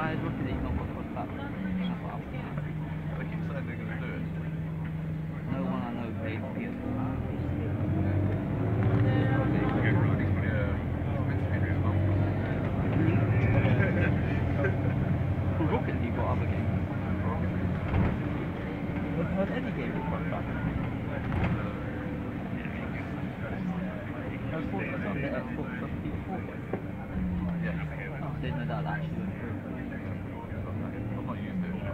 why is Rocket League not got the platform? That's what I was thinking. They keep saying they're going to do it. No one I know plays PS4. For Rocket League, what other games? Has any game got a platform? Has Forza done the Xbox plus PS4 game? Yeah. Oh, I didn't know that actually went through. I've not used it.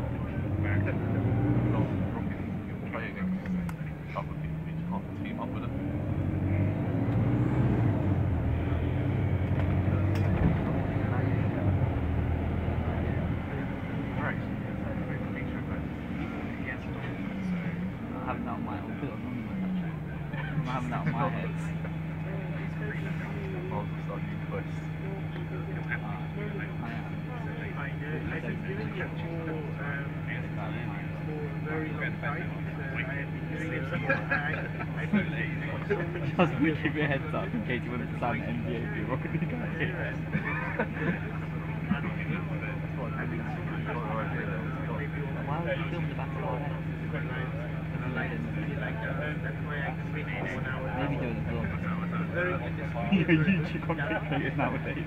You'll play against other people, you just can't team up with them. I'm having that on my head. I'm having that on my head. I'll just start using Quest. I am. Just to give you a heads up in case you want to sign an NDA for your Rocket League idea. Why would you film the back of our head? Maybe do the vlog. YouTube content creators nowadays.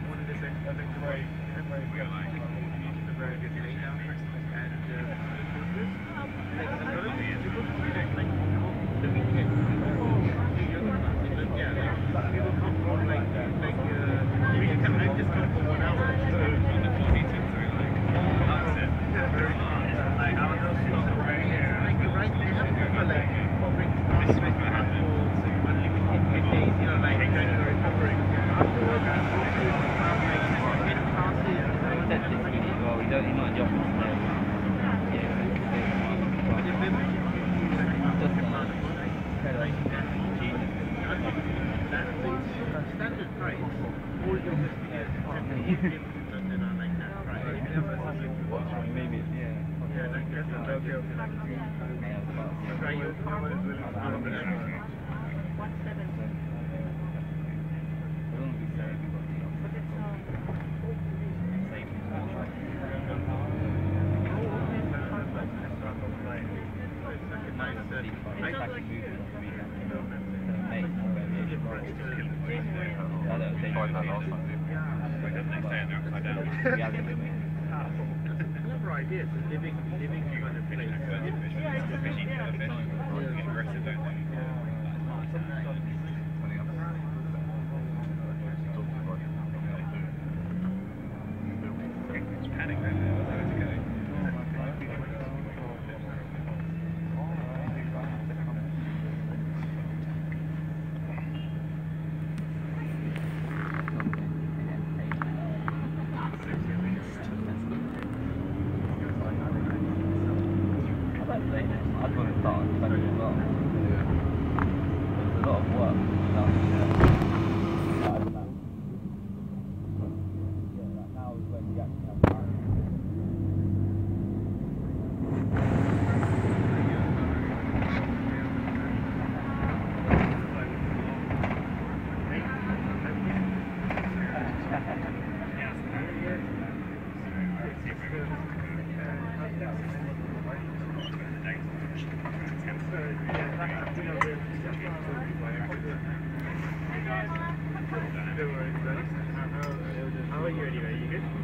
How are you anyway? You good?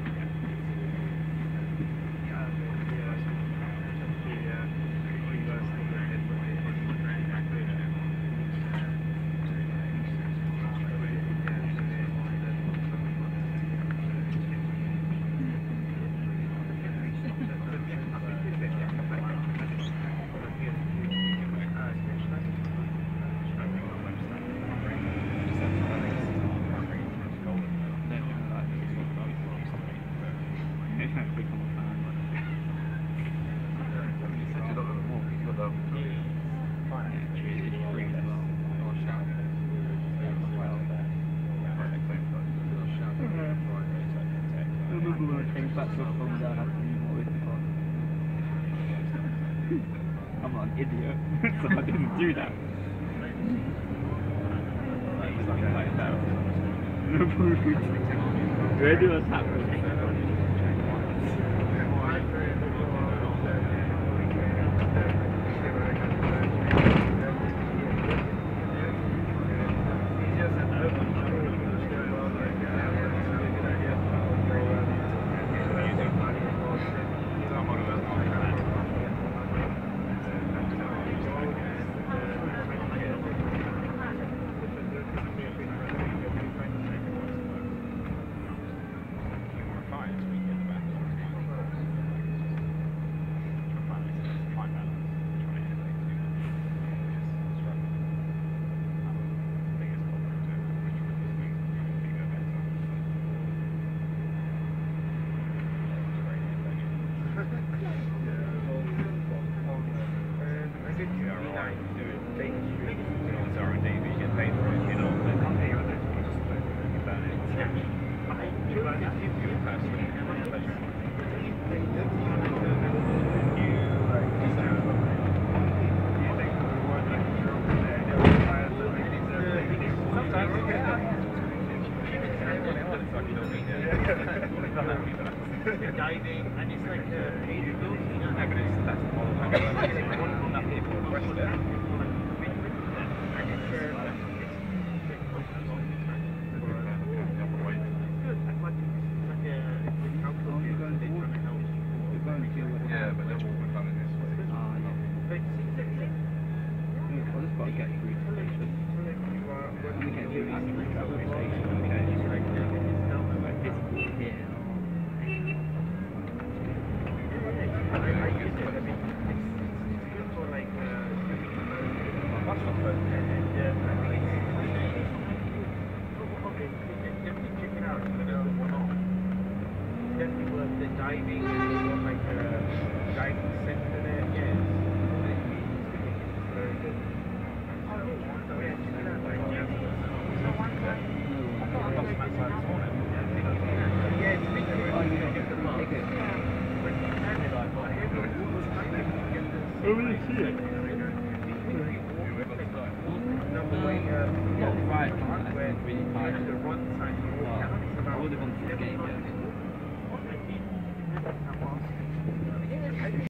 I'm not an idiot, so I didn't do that. Something like that. Where do I tap? Diving, and it's like yeah, but they're all coming this way. I'll just got to get through the station. We can't do anything to travel the station. Okay. Like this here. The diving and like diving center there, yeah. Very good. Oh, really? See it?